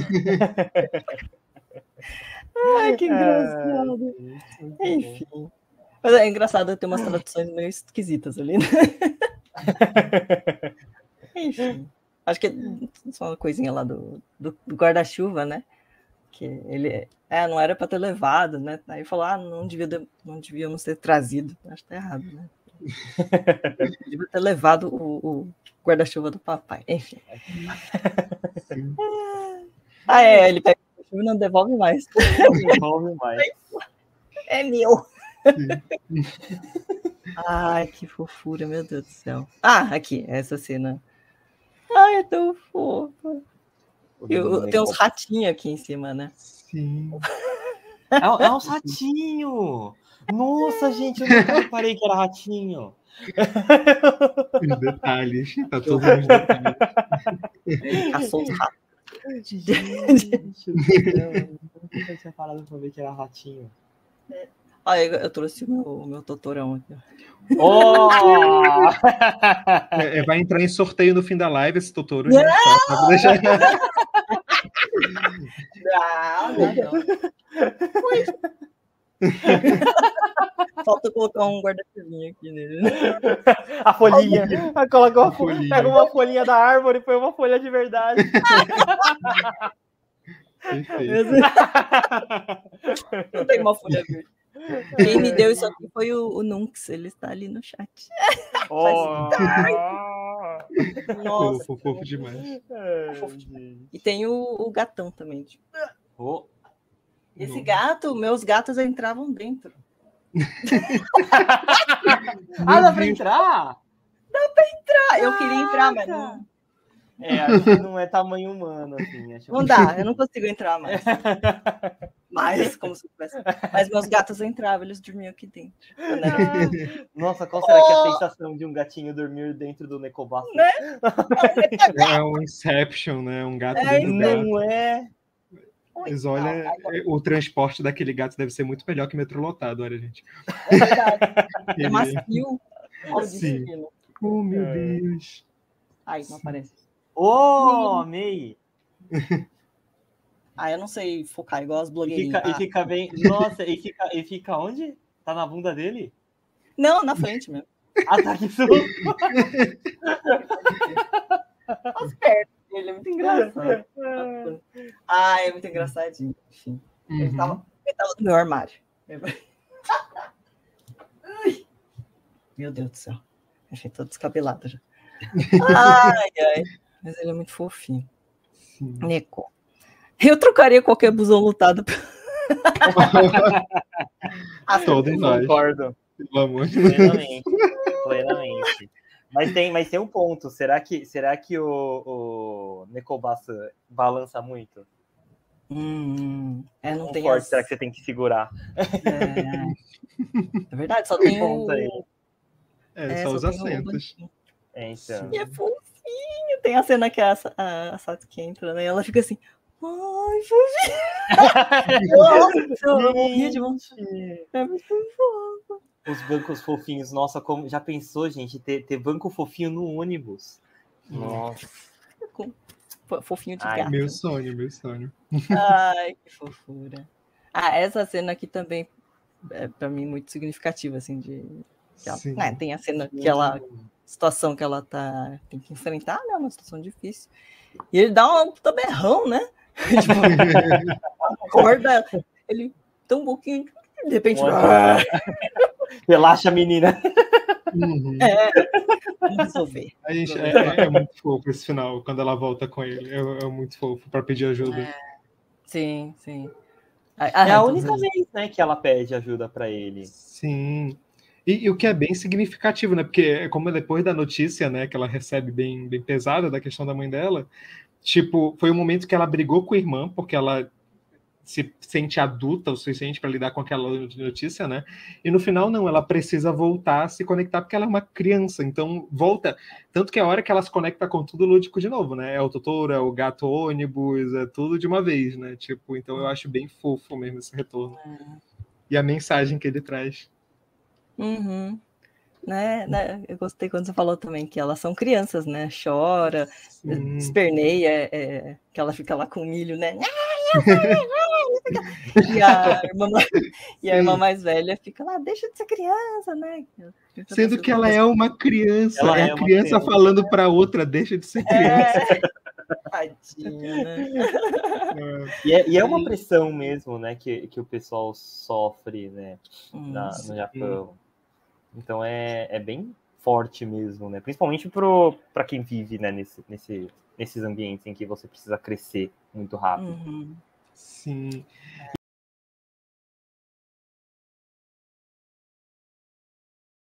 Ai, que engraçado. Enfim. Mas é engraçado ter umas traduções meio esquisitas ali, né? Enfim. Acho que é só uma coisinha lá do guarda-chuva, né? Que ele não era para ter levado, né? Aí falou, não devíamos ter trazido. Acho que tá errado, né? Devia ter levado o guarda-chuva do papai. Enfim. Ele pega o guarda-chuva e não devolve mais. Não devolve mais. É meu. Ai, que fofura, meu Deus do céu. Aqui, essa cena. Ai, é tão fofa. Tem uns ratinhos aqui em cima, né? Sim. É um ratinho! Nossa, gente, eu nunca reparei que era ratinho. Os detalhes. Tá todos os detalhes. Ele caçou os ratos. Gente, eu nunca tinha parado pra ver que era ratinho. Eu trouxe o meu Totorão aqui. Oh! Vai entrar em sorteio no fim da live esse Totoro. Né? Só deixar... Não. Falta colocar um guarda-chuvinho aqui nele. A folhinha. Pega uma folhinha da árvore e põe uma folha de verdade. Perfeito. Não tem uma folha verde. Quem me deu isso aqui foi o Nunks, ele está ali no chat. Nossa, fofo demais. E tem o gatão também. Tipo. Esse Não. gato, meus gatos entravam dentro. Dá pra entrar? Dá pra entrar. Eu queria entrar, mas não. Acho que não é tamanho humano, assim. Não dá, eu não consigo entrar mais. Como se fosse. Mas meus gatos entravam, eles dormiam aqui dentro. Nossa, qual será que é a sensação de um gatinho dormir dentro do Nekobasu? Né? É um Inception, né? Um gato dentro do gato. Não é? Mas olha, o transporte daquele gato deve ser muito melhor que metrô lotado, olha, gente. É verdade. É macio. Sim. Oh, meu Deus. Ai, não aparece. Amei! Eu não sei focar, igual as blogueirinhas. E fica bem... Nossa, e fica onde? Tá na bunda dele? Não, na frente mesmo. Tá que susto! As pernas dele, é muito engraçado. É muito engraçadinho. Enfim. Ele tava no meu armário. Meu Deus do céu. Achei todo descabelado já. Mas ele é muito fofinho. Sim. Neko. Eu trocaria qualquer busão lotado. Todos nós. Concordo. Pelo amor de Deus. Plenamente. Mas tem um ponto. Será que o Nekobasu balança muito? Não tem forte, será que você tem que segurar? É verdade, só tem ponto aí. Só os assentos. Então. E é fofinho. Tem a cena que a Satsuki entra, né? E ela fica assim, ai, fofinho. Nossa, eu morria de vontade. É muito fofo. Os bancos fofinhos. Nossa, como já pensou, gente, ter banco fofinho no ônibus? Nossa. Fofinho de gato. Meu sonho. Ai, que fofura. Essa cena aqui também é pra mim muito significativa, assim, tem a cena que ela... situação que ela tem que enfrentar, né? Uma situação difícil. E ele dá um puta berrão, né? Acorda, ele tão um pouquinho, de repente... Relaxa, menina. Vamos resolver. A gente, é muito fofo esse final, quando ela volta com ele. É muito fofo para pedir ajuda. Sim. É a única vez, né, que ela pede ajuda para ele. Sim. E o que é bem significativo, né? Porque é como depois da notícia, né, que ela recebe bem pesada da questão da mãe dela, tipo, foi um momento que ela brigou com a irmã, porque ela se sente adulta o suficiente para lidar com aquela notícia, né? E no final, não, ela precisa voltar a se conectar, porque ela é uma criança, então volta. Tanto que a hora que ela se conecta com tudo lúdico de novo, né? É o Totoro, é o gato ônibus, é tudo de uma vez, né? Tipo, então eu acho bem fofo mesmo esse retorno. E a mensagem que ele traz. né? Eu gostei quando você falou também que elas são crianças, né? Chora, esperneia, que ela fica lá com o milho, né? E a irmã mais velha fica lá, deixa de ser criança, né? Sendo que ela é uma criança, Ela é a criança falando para outra, deixa de ser criança. Tadinha, né? E é uma pressão mesmo, né, que o pessoal sofre, né, no Japão. Então é bem forte mesmo, né? Principalmente para quem vive, né, nesses ambientes em que você precisa crescer muito rápido. Sim.